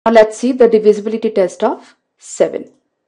Now let's see the divisibility test of 7.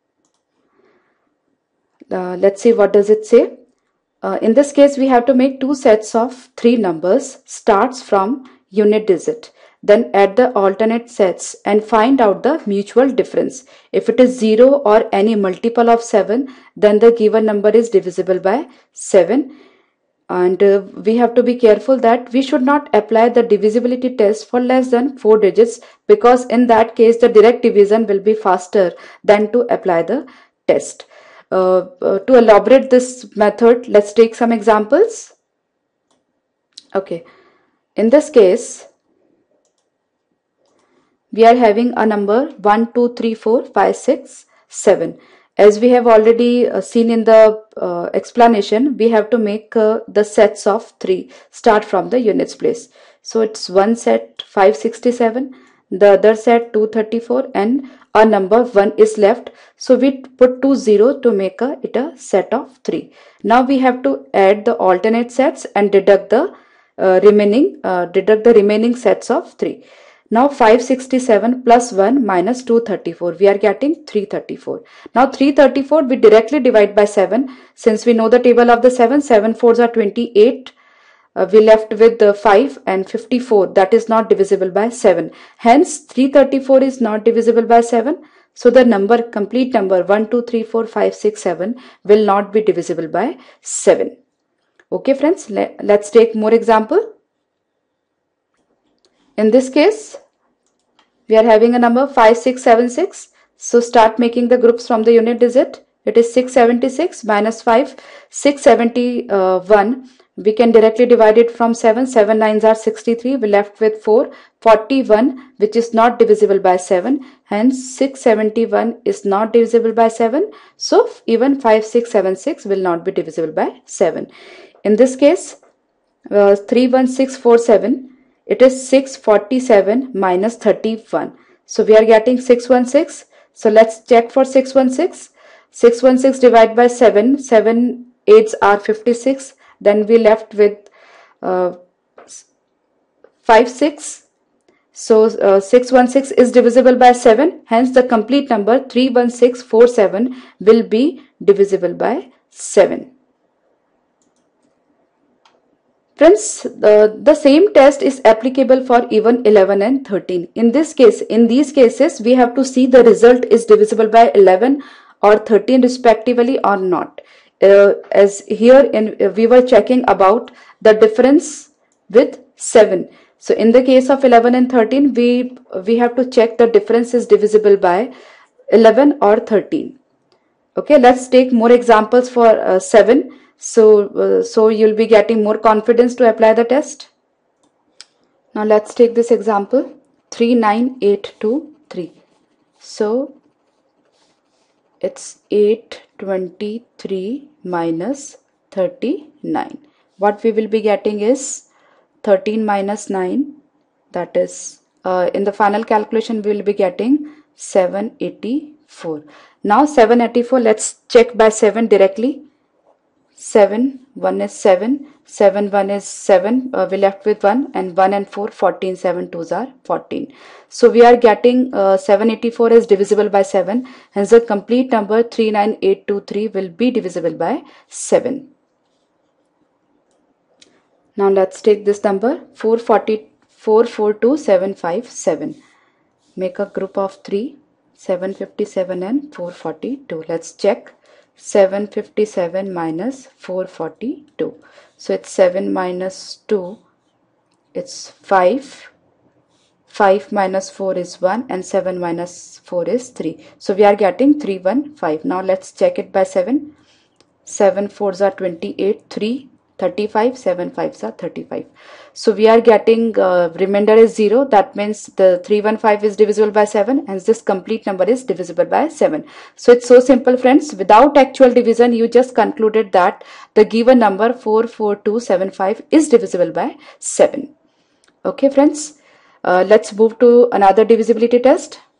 Let's see what does it say. In this case, we have to make two sets of 3 numbers, starts from unit digit. Then add the alternate sets and find out the mutual difference. If it is 0 or any multiple of 7, then the given number is divisible by 7. And we have to be careful that we should not apply the divisibility test for less than 4 digits, because in that case the direct division will be faster than to apply the test. To elaborate this method, let's take some examples. Okay, in this case we are having a number 1, 2, 3, 4, 5, 6, 7. As we have already seen in the explanation, we have to make the sets of 3 start from the units place. So it's one set 567, the other set 234, and a number 1 is left. So we put 2 0 to make it a set of 3. Now we have to add the alternate sets and deduct the remaining sets of 3. Now 567 plus 1 minus 234, we are getting 334. Now 334 we directly divide by 7. Since we know the table of the 7, 7 fours are 28. We left with the 5 and 54, that is not divisible by 7. Hence 334 is not divisible by 7. So the complete number 1, 2, 3, 4, 5, 6, 7 will not be divisible by 7. Okay friends, let's take more example. In this case, we are having a number 5676. So start making the groups from the unit digit. It is 676 minus 5, 671. We can directly divide it from 7. 7 nines are 63. We left with 4. 41, which is not divisible by 7. Hence 671 is not divisible by 7. So even 5676 will not be divisible by 7. In this case, 31647. It is 647 minus 31. So we are getting 616. So let's check for 616. 616 divided by 7. 7 8s are 56. Then we left with 56. So 616 is divisible by 7. Hence the complete number 31647 will be divisible by 7. Friends, the same test is applicable for even 11 and 13. In these cases, we have to see the result is divisible by 11 or 13 respectively or not. As here we were checking about the difference with 7. So in the case of 11 and 13, we have to check the difference is divisible by 11 or 13. Okay, let's take more examples for 7. So you'll be getting more confidence to apply the test. Now let's take this example 39823. So it's 823 minus 39. What we will be getting is 13 minus 9. That is in the final calculation we will be getting 784. Now 784, let's check by 7 directly. 7, 1 is 7, 7, 1 is 7, we left with 1, and 1 and 4, 14, 7 2s are 14. So we are getting 784 is divisible by 7, hence the complete number 39823 will be divisible by 7. Now let's take this number 442,757. Make a group of 3, 757 and 442. Let's check. 757 minus 442. So it's 7 minus 2. It's 5. 5 minus 4 is 1 and 7 minus 4 is 3. So we are getting 315. Now let's check it by 7. 7 4s are 28. 3 35. 7 5s are 35. So we are getting remainder is 0. That means the 315 is divisible by 7. Hence this complete number is divisible by 7. So it's so simple friends. Without actual division, you just concluded that the given number 44275 is divisible by 7. Okay friends. Let's move to another divisibility test.